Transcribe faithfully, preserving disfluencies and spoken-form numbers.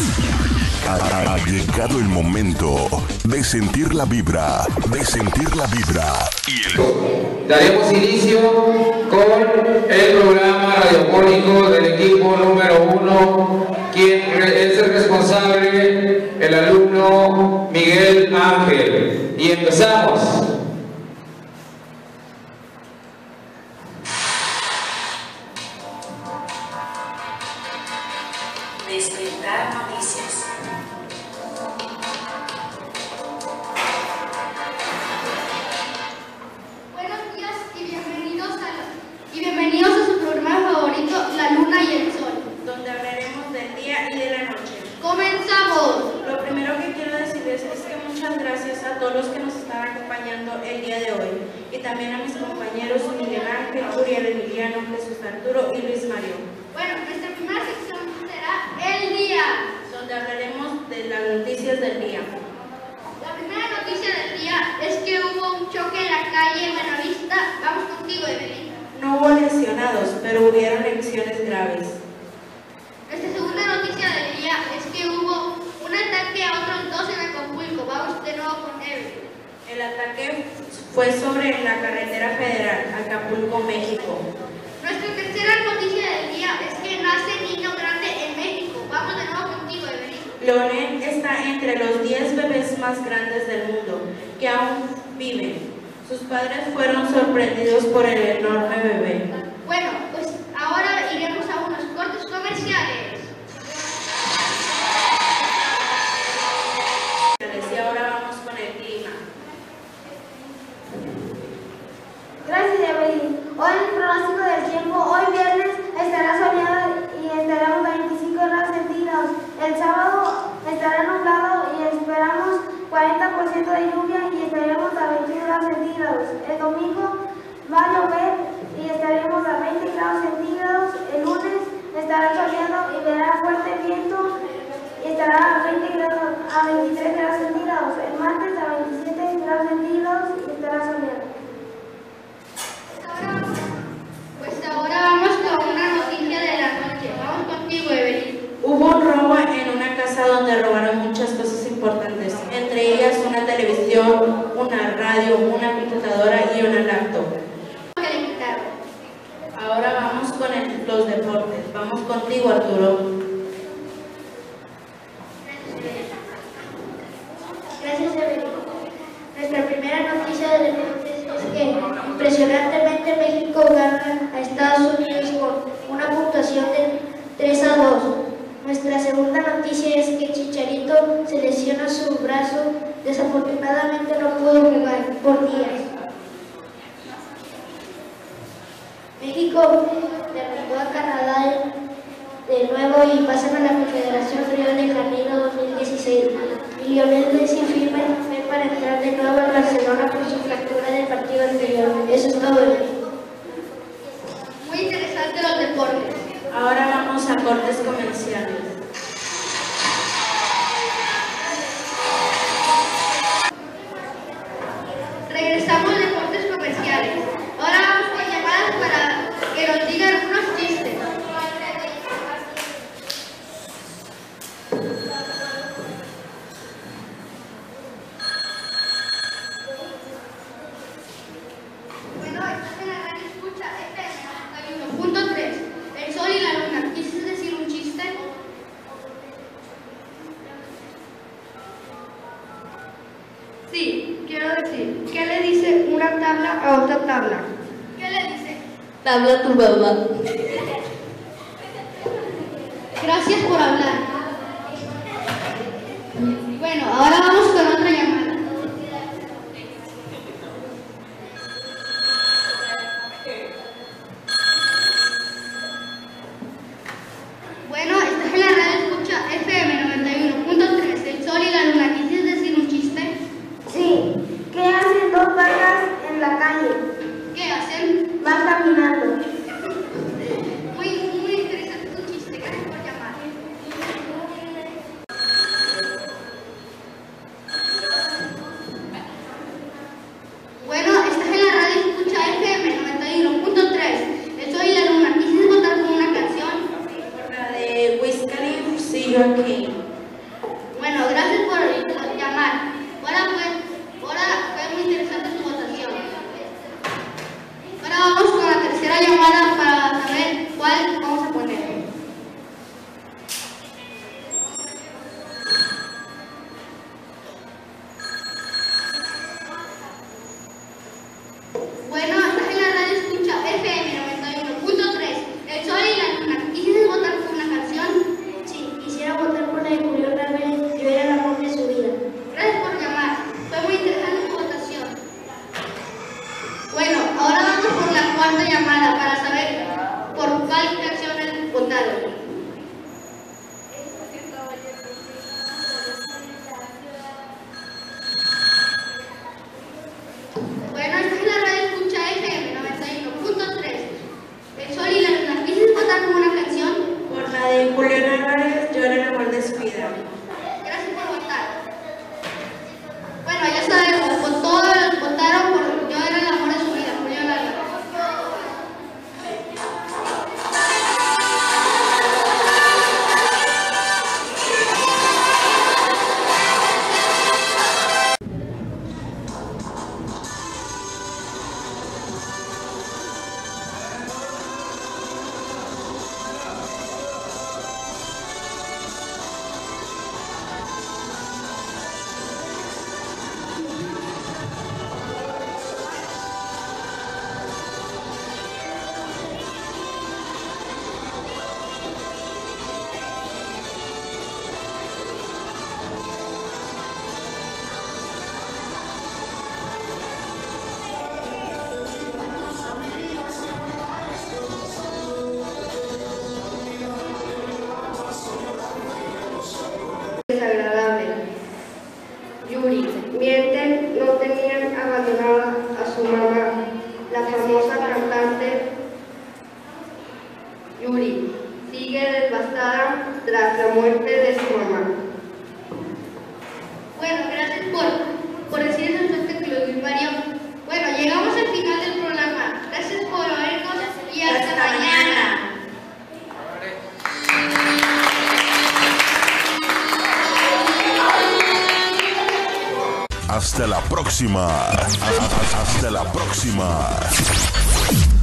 Ha, ha llegado el momento de sentir la vibra, de sentir la vibra. Y el... Daremos inicio con el programa radiofónico del equipo número uno, quien es el responsable, el alumno Miguel Ángel. Y empezamos. Despertar Noticias. Buenos días y bienvenidos a, los, y bienvenidos a su programa favorito, La Luna y el Sol, donde hablaremos del día y de la noche. ¡Comenzamos! Lo primero que quiero decirles es que muchas gracias a todos los que nos están acompañando el día de hoy, y también a mis compañeros Miguel Ángel, Uriel Emiliano, Jesús Arturo y Luis Mario. Bueno, nuestra primera sección será El Día, donde hablaremos de las noticias del día. La primera noticia del día es que hubo un choque en la calle Buenavista. Vamos contigo, Evelyn. No hubo lesionados, pero hubieron lesiones graves. Nuestra segunda noticia del día es que hubo un ataque a otros dos en Acapulco. Vamos de nuevo con Evelyn. El ataque fue sobre la carretera federal, Acapulco, México. Nuestra tercera noticia del día es que nace niño grande en México. Vamos de nuevo contigo, Evelyn. Leonel está entre los diez bebés más grandes del mundo que aún viven. Sus padres fueron sorprendidos por el enorme bebé. Bueno, pues ahora iremos a unos cortes comerciales. Y ahora vamos con el clima. Gracias, Evelyn. Hoy el pronóstico del tiempo, hoy viernes estará soleado y estaremos a veinticinco grados centígrados. El sábado estará nublado y esperamos cuarenta por ciento de lluvia y estaremos a veintiún grados centígrados. El domingo va a llover y estaremos a veinte grados centígrados. El lunes estará soleado y verá fuerte viento y estará a, veinte grados, a veintitrés grados centígrados. El martes a veintisiete grados centígrados y estará soleado. Pues ahora vamos con una noticia de la noche. Vamos contigo, Evelyn. Hubo un robo en una casa donde robaron muchas cosas importantes, entre ellas una televisión, una radio, una computadora y una laptop. Que le quitaron. Ahora vamos con el- los deportes. Vamos contigo, Arturo. Gracias, Evelyn. Nuestra primera noticia de deportes es que impresionantemente México gana a Estados Unidos con una puntuación de tres a dos. Nuestra segunda noticia es que Chicharito se lesiona su brazo, desafortunadamente no pudo jugar por días. México derrotó a Canadá de nuevo y pasan a la Confederación Río de Janeiro dos mil dieciséis. Y Lionel Messi firma el papel para entrar de nuevo al Barcelona por su fractura del partido anterior. Eso es todo. Muy interesante los deportes. Ahora vamos a cortes comerciales. Regresamos a deportes comerciales. Ahora vamos con llamadas para que nos digan unos chistes. Bueno, estás en la radio escucha F M noventa y uno punto tres. El sol y la luna. ¿Quisiste decir un chiste? Sí, quiero decir, ¿qué le dice una tabla a otra tabla? ¿Qué le dice? Habla tu mamá. Gracias por hablar. Bueno, ahora vamos con otra llamada. Bueno, estás en la radio escucha F M noventa y uno punto tres, el sol y la luna. ¿Quisiste decir un chiste? Sí, ¿qué hacen dos vacas en la calle? ¿Qué hacen? Van caminando. Muy, muy interesante tu chiste. Gracias por llamar. llamada para saber cuál vamos a poner. Bueno, estás en la radio escucha F M noventa y uno punto tres, El Sol y la Luna. ¿Quisieras votar por una canción? Sí, quisiera votar por la de Julián Álvarez, Yo era el amor de su vida. Gracias por llamar. Fue muy interesante tu votación. Bueno, ahora vamos por la cuarta llamada para saber por cuál canciones votaron. Bueno, esta es la radio escucha F M noventa y uno punto tres, El Sol y la Luna. ¿Quisieras votar por una canción? Por la de Julián Álvarez, Yo era el amor de su vida. Gracias por votar. Bueno, ya sabemos, pues todos votaron por Yo era el amor de su vida, Julián Álvarez. Desagradable. Yuri, mienten, no tenían abandonada a su mamá, la famosa cantante Yuri, sigue devastada tras la muerte de su mamá. Bueno, gracias por, por decir eso espectáculo, Mario. Bueno, llegamos al final del programa. Gracias por oírnos y hasta, hasta mañana. mañana. Hasta la próxima. Hasta la próxima.